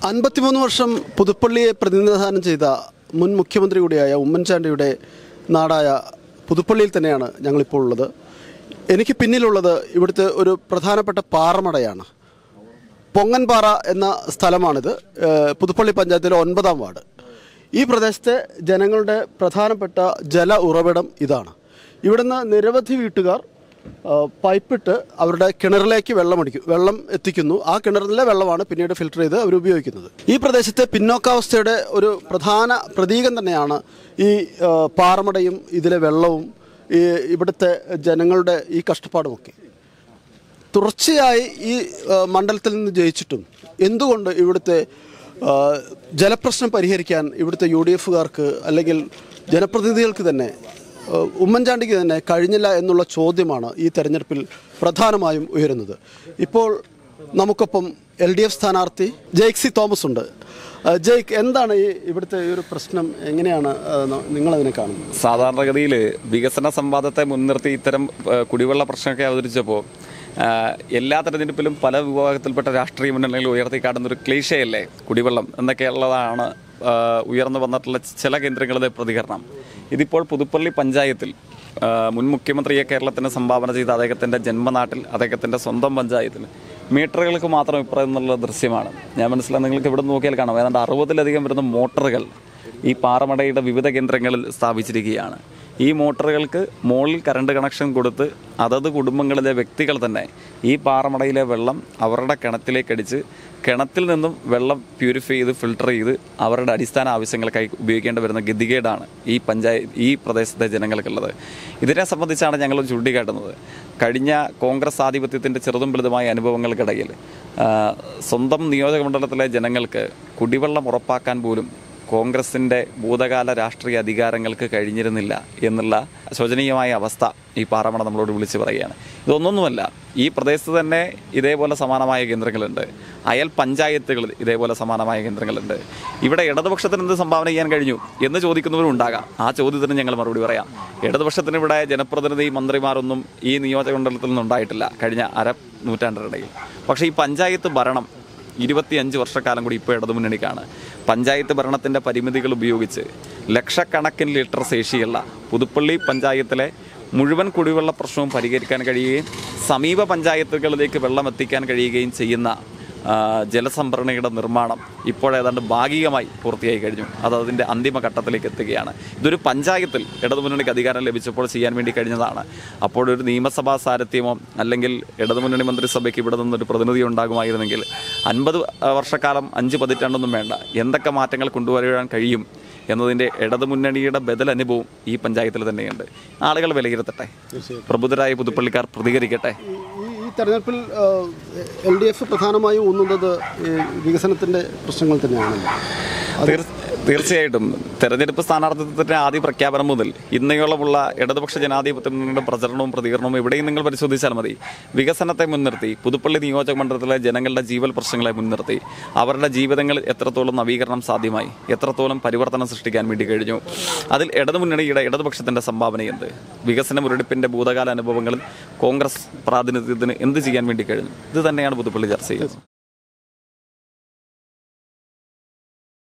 53 വർഷം പുതുപ്പള്ളിയെ പ്രതിനിധാനം ചെയ്ത മുൻ മുഖ്യമന്ത്രി കൂടിയായ ഉമ്മൻചാണ്ടിയുടെ നാടായ പുതുപ്പള്ളിയിൽ തന്നെയാണ് ഞങ്ങളിപ്പോൾ ഉള്ളത്. എനിക്ക് പിന്നിലുള്ളത് ഇവിടുത്തെ ഒരു പ്രധാനപ്പെട്ട പാറമടയാണ്. പൊങ്ങൻപാറ എന്ന സ്ഥലമാണിത്. പുതുപ്പള്ളി പഞ്ചായത്തിലെ 9ാം വാർഡ്. ഈ പ്രദേശത്തെ ജനങ്ങളുടെ പ്രധാനപ്പെട്ട ജല ഉറവിടം ഇതാണ്. ഇവിടുന്ന് നിരവധി വീട്ടുകാർ പൈപ്പിട്ട് അവരുടെ കിണറിലേക്ക് വെള്ളം എത്തിക്കുന്നു. ആ കിണറിലെ വെള്ളമാണ് പിന്നീട് ഫിൽട്ടർ ചെയ്ത് അവർ ഉപയോഗിക്കുന്നത്. ഈ പ്രദേശത്തെ പിന്നോക്കാവസ്ഥയുടെ ഒരു പ്രധാന പ്രതീകം തന്നെയാണ് ഈ പാറമടയും ഇതിലെ വെള്ളവും ഇവിടുത്തെ ജനങ്ങളുടെ ഈ കഷ്ടപ്പാടുമൊക്കെ. തുടർച്ചയായി ഈ മണ്ഡലത്തിൽ നിന്ന് ജയിച്ചിട്ടും എന്തുകൊണ്ട് ഇവിടുത്തെ ജലപ്രശ്നം പരിഹരിക്കാൻ ഇവിടുത്തെ UDFകാർക്ക് അല്ലെങ്കിൽ ജനപ്രതിനിധികൾക്ക് തന്നെ ഉമ്മൻചാണ്ടിക്ക് തന്നെ കഴിഞ്ഞില്ല എന്നുള്ള ചോദ്യമാണ് ഈ തെരഞ്ഞെടുപ്പിൽ പ്രധാനമായും ഉയരുന്നത്. ഇപ്പോൾ നമുക്കൊപ്പം LDF സ്ഥാനാർത്ഥി ജെയ്ക് സി തോമസ് ഉണ്ട്. ജെയ്ക്, എന്താണ് ഇവിടുത്തെ ഒരു പ്രശ്നം? എങ്ങനെയാണ് നിങ്ങളതിനെ കാണുന്നത്? സാധാരണഗതിയിൽ വികസന സംവാദത്തെ മുൻനിർത്തി ഇത്തരം കുടിവെള്ള പ്രശ്നമൊക്കെ അവതരിച്ചപ്പോൾ എല്ലാ തെരഞ്ഞെടുപ്പിലും പല വിഭാഗത്തിൽപ്പെട്ട രാഷ്ട്രീയ മുന്നണികൾ ഉയർത്തിക്കാട്ടുന്ന ഒരു ക്ലീശയല്ലേ കുടിവെള്ളം എന്നൊക്കെയുള്ളതാണ് ഉയർന്നു വന്നിട്ടുള്ള ചില കേന്ദ്രങ്ങളുടെ പ്രതികരണം. ഇതിപ്പോൾ പുതുപ്പള്ളി പഞ്ചായത്തിൽ മുൻ മുഖ്യമന്ത്രിയെ കേരളത്തിന് സംഭാവന ചെയ്ത അദ്ദേഹത്തിൻ്റെ ജന്മനാട്ടിൽ അദ്ദേഹത്തിൻ്റെ സ്വന്തം പഞ്ചായത്തിൽ മീറ്ററുകൾക്ക് മാത്രം ഇപ്പറയുന്നുള്ള ദൃശ്യമാണ്. ഞാൻ മനസ്സിലാക്കി നിങ്ങൾക്ക് ഇവിടെ നോക്കിയാൽ കാണാം. ഏതാണ്ട് 60-ലധികം വരുന്ന മോട്ടറുകൾ ഈ പാറമടയുടെ വിവിധ കേന്ദ്രങ്ങളിൽ സ്ഥാപിച്ചിരിക്കുകയാണ്. ഈ മോട്ടറുകൾക്ക് മുകളിൽ കറണ്ട് കണക്ഷൻ കൊടുത്ത് അതത് കുടുംബങ്ങളിലെ വ്യക്തികൾ തന്നെ ഈ പാറമടയിലെ വെള്ളം അവരുടെ കിണറ്റിലേക്കടിച്ച് കിണറ്റിൽ നിന്നും വെള്ളം പ്യൂരിഫൈ ചെയ്ത് ഫിൽട്ടർ ചെയ്ത് അവരുടെ അടിസ്ഥാന ആവശ്യങ്ങൾക്കായി ഉപയോഗിക്കേണ്ടി വരുന്ന ഗതികേടാണ് ഈ പ്രദേശത്തെ ജനങ്ങൾക്കുള്ളത്. ഇതിനെ സംബന്ധിച്ചാണ് ഞങ്ങൾ ചൂണ്ടിക്കാട്ടുന്നത്. കഴിഞ്ഞ കോൺഗ്രസ് ആധിപത്യത്തിൻ്റെ ചെറുതും വലുതുമായ അനുഭവങ്ങൾക്കിടയിൽ സ്വന്തം നിയോജകമണ്ഡലത്തിലെ ജനങ്ങൾക്ക് കുടിവെള്ളം ഉറപ്പാക്കാൻ പോലും കോൺഗ്രസിൻ്റെ ഭൂതകാല രാഷ്ട്രീയ അധികാരങ്ങൾക്ക് കഴിഞ്ഞിരുന്നില്ല എന്നുള്ള ശോചനീയമായ അവസ്ഥ ഈ പാറമട നമ്മളോട് വിളിച്ചു പറയുകയാണ്. ഇതൊന്നൊന്നുമല്ല, ഈ പ്രദേശത്ത് തന്നെ ഇതേപോലെ സമാനമായ കേന്ദ്രങ്ങളുണ്ട്. അയൽ പഞ്ചായത്തുകളിൽ ഇതേപോലെ സമാനമായ കേന്ദ്രങ്ങളുണ്ട്. ഇവിടെ ഇടതുപക്ഷത്തിന് എന്ത് സംഭാവന ചെയ്യാൻ കഴിഞ്ഞു എന്ന് ചോദിക്കുന്നവരും ഉണ്ടാകാം. ആ ചോദ്യത്തിന് ഞങ്ങൾ മറുപടി പറയാം. ഇടതുപക്ഷത്തിന് ഇവിടെ ജനപ്രതിനിധി മന്ത്രിമാരൊന്നും ഈ നിയോജകമണ്ഡലത്തിൽ നിന്നുണ്ടായിട്ടില്ല കഴിഞ്ഞ നൂറ്റാണ്ടിനിടയിൽ. പക്ഷേ ഈ പഞ്ചായത്ത് ഭരണം 25 വർഷക്കാലം കൂടി ഇപ്പോൾ ഇടതുമുന്നണിക്കാണ്. പഞ്ചായത്ത് ഭരണത്തിൻ്റെ പരിമിതികൾ ഉപയോഗിച്ച് ലക്ഷക്കണക്കിന് ലിറ്റർ ശേഷിയുള്ള പുതുപ്പള്ളി പഞ്ചായത്തിലെ മുഴുവൻ കുടിവെള്ള പ്രശ്നവും പരിഹരിക്കാൻ കഴിയുകയും സമീപ പഞ്ചായത്തുകളിലേക്ക് വെള്ളം എത്തിക്കാൻ കഴിയുകയും ചെയ്യുന്ന ജലസംഭരണിയുടെ നിർമ്മാണം ഇപ്പോഴേതാണ്ട് ഭാഗികമായി പൂർത്തിയായി കഴിഞ്ഞു. അതിൻ്റെ അന്തിമഘട്ടത്തിലേക്ക് എത്തുകയാണ്. ഇതൊരു പഞ്ചായത്തിൽ ഇടതുമുന്നണിക്ക് അധികാരം ലഭിച്ചപ്പോൾ ചെയ്യാൻ വേണ്ടി കഴിഞ്ഞതാണ്. അപ്പോഴൊരു നിയമസഭാ സാരഥ്യമോ അല്ലെങ്കിൽ ഇടതുമുന്നണി മന്ത്രിസഭയ്ക്ക് ഇവിടെ നിന്നൊരു പ്രതിനിധി ഉണ്ടാകുമായിരുന്നെങ്കിൽ 50 വർഷക്കാലം 5 പതിറ്റാണ്ടൊന്നും വേണ്ട എന്തൊക്കെ മാറ്റങ്ങൾ കൊണ്ടുവരാൻ കഴിയും എന്നതിൻ്റെ ഇടതുമുന്നണിയുടെ ബദൽ അനുഭവം ഈ പഞ്ചായത്തിൽ തന്നെയുണ്ട്. ആളുകൾ വിലയിരുത്തട്ടെ, പ്രബുദ്ധരായ പുതുപ്പള്ളിക്കാർ പ്രതികരിക്കട്ടെ. ഈ തെരഞ്ഞെടുപ്പിൽ LDF പ്രധാനമായും ഊന്നുന്നത് വികസനത്തിൻ്റെ പ്രശ്നങ്ങൾ തന്നെയാണല്ലോ. തീർച്ചയായിട്ടും തെരഞ്ഞെടുപ്പ് സ്ഥാനാർത്ഥിത്വത്തിൻ്റെ ആദ്യ പ്രഖ്യാപനം മുതൽ ഇന്നയോളമുള്ള ഇടതുപക്ഷ ജനാധിപത്യ മുന്നണിയുടെ പ്രചരണവും പ്രതികരണവും എവിടെയും നിങ്ങൾ പരിശോധിച്ചാൽ മതി. വികസനത്തെ മുൻനിർത്തി പുതുപ്പള്ളി നിയോജക മണ്ഡലത്തിലെ ജനങ്ങളുടെ ജീവൽ പ്രശ്നങ്ങളെ മുൻനിർത്തി അവരുടെ ജീവിതങ്ങളിൽ എത്രത്തോളം നവീകരണം സാധ്യമായി, എത്രത്തോളം പരിവർത്തനം സൃഷ്ടിക്കാൻ വേണ്ടി കഴിഞ്ഞു, അതിൽ ഇടതുപക്ഷത്തിൻ്റെ സംഭാവന എന്ത്, വികസന മുരടിപ്പിൻ്റെ ഭൂതകാല അനുഭവങ്ങളിൽ കോൺഗ്രസ് പ്രാതിനിധ്യത്തിന് എന്ത് ചെയ്യാൻ വേണ്ടി കഴിഞ്ഞു, ഇത് തന്നെയാണ് പുതുപ്പള്ളി ചർച്ച ചെയ്യുന്നത്.